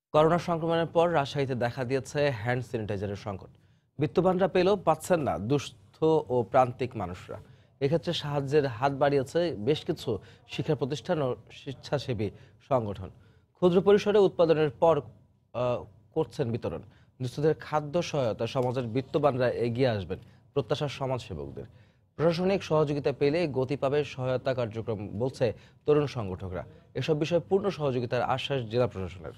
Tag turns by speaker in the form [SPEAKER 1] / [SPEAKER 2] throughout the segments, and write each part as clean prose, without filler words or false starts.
[SPEAKER 1] Corona সংক্রমণের পর রাজশাহীতে দেখা দিয়েছে হ্যান্ড স্যানিটাইজারের সংকট। বিত্তবানরা পেলেও পাচ্ছেন না দুস্থ ও প্রান্তিক মানুষরা। এক্ষেত্রে সাহায্যের হাত বাড়িয়েছে বেশ কিছু শিক্ষা প্রতিষ্ঠান ও স্বেচ্ছাসেবী সংগঠন। ক্ষুদ্র পরিসরে উৎপাদনের পর করছেন বিতরণ। দুস্থদের খাদ্য সহায়তা সমাজের বিত্তবানরা এগিয়ে আসবেন প্রত্যাশা সমাজসেবকদের। প্রশাসনিক সহযোগিতা পেলে গতি পাবে সহায়তা কার্যক্রম বলছে তরুণ সংগঠকরা। এসব বিষয়ে পূর্ণ সহযোগিতার আশ্বাস জেলা প্রশাসনের।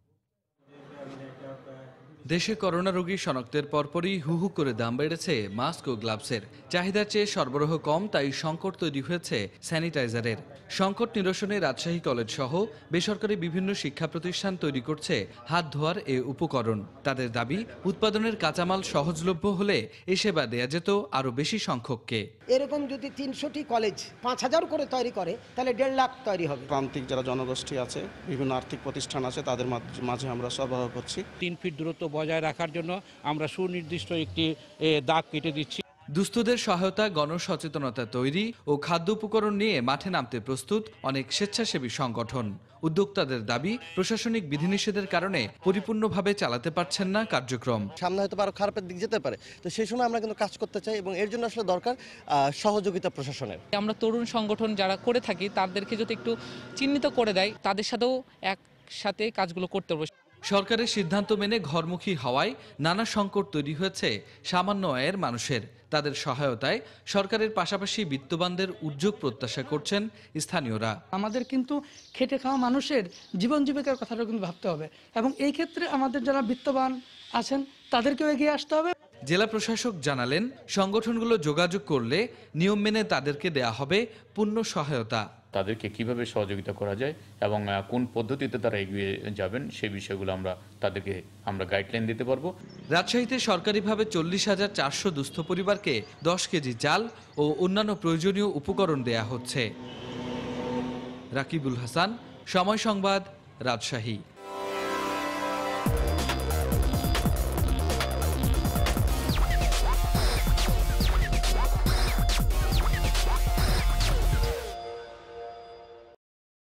[SPEAKER 2] দেশে করোনা রোগী শনাক্তের পরপরই হু হু করে দাম বেড়েছে মাস্ক ও গ্লাভসের। চাহিদার চেয়ে সরবরাহ কম, তাই সংকট তৈরি হয়েছে স্যানিটাইজারের। সংকট নিরসনে রাজশাহী কলেজ সহ বেসরকারি বিভিন্ন শিক্ষা প্রতিষ্ঠান তৈরি করছে হাত ধোয়ার এ উপকরণ। তাদের দাবি, উৎপাদনের কাঁচামাল সহজলভ্য হলে এ সেবা দেয়া যেত আরও বেশি সংখ্যককে।
[SPEAKER 3] এরকম যদি ৩০০টি কলেজ ৫,০০০ করে তৈরি করে তাহলে ১.৫ লাখ তৈরি হবে।
[SPEAKER 4] প্রান্তিক যারা জনগোষ্ঠী আছে, বিভিন্ন আর্থিক প্রতিষ্ঠান আছে, তাদের মাঝে আমরা সরবরাহ করছি।
[SPEAKER 5] ৩ ফিট দূরত্ব বজায় রাখার জন্য আমরা সুনির্দিষ্ট একটি দাগ কেটে দিচ্ছি।
[SPEAKER 2] দুস্থদের সহায়তা, গণসচেতনতা তৈরি ও খাদ্য উপকরণ নিয়ে মাঠে নামতে প্রস্তুত অনেক স্বেচ্ছাসেবী সংগঠন। উদ্যোক্তাদের দাবি, প্রশাসনিক বিধিনিষেধের কারণে পরিপূর্ণভাবে চালাতে পারছেন না কার্যক্রম।
[SPEAKER 6] সামনে হয়তো আরো খারাপের দিক যেতে পারে, তো সেই সময় আমরা কিন্তু কাজ করতে চাই এবং এর জন্য আসলে দরকার সহযোগিতা প্রশাসনের।
[SPEAKER 7] আমরা তরুণ সংগঠন যারা করে থাকি তাদেরকে যদি একটু চিহ্নিত করে দেয়, তাদের সাথেও একসাথে কাজগুলো করতে হবে।
[SPEAKER 2] সরকারের সিদ্ধান্ত মেনে ঘরমুখী হওয়ায় নানা সংকট তৈরি হয়েছে সামান্য আয়ের মানুষের। তাদের সহায়তায় সরকারের পাশাপাশি বিত্তবানদের উদ্যোগ প্রত্যাশা করছেন স্থানীয়রা।
[SPEAKER 8] আমাদের কিন্তু খেটে খাওয়া মানুষের জীবন জীবিকার কথাটা কিন্তু ভাবতে হবে এবং এই ক্ষেত্রে আমাদের যারা বিত্তবান আছেন তাদেরকেও এগিয়ে আসতে হবে।
[SPEAKER 2] জেলা প্রশাসক জানালেন, সংগঠনগুলো যোগাযোগ করলে নিয়ম মেনে তাদেরকে দেয়া হবে পূর্ণ সহায়তা।
[SPEAKER 9] তাদেরকে কিভাবে সহযোগিতা করা যায় এবং কোন পদ্ধতিতে তারা এগিয়ে যাবেন সেই বিষয়গুলো তাদেরকে আমরা গাইডলাইন দিতে পারবো।
[SPEAKER 2] রাজশাহীতে সরকারিভাবে 40,400 দুস্থ পরিবারকে 10 কেজি চাল ও অন্যান্য প্রয়োজনীয় উপকরণ দেয়া হচ্ছে। রাকিবুল হাসান, সময় সংবাদ, রাজশাহী।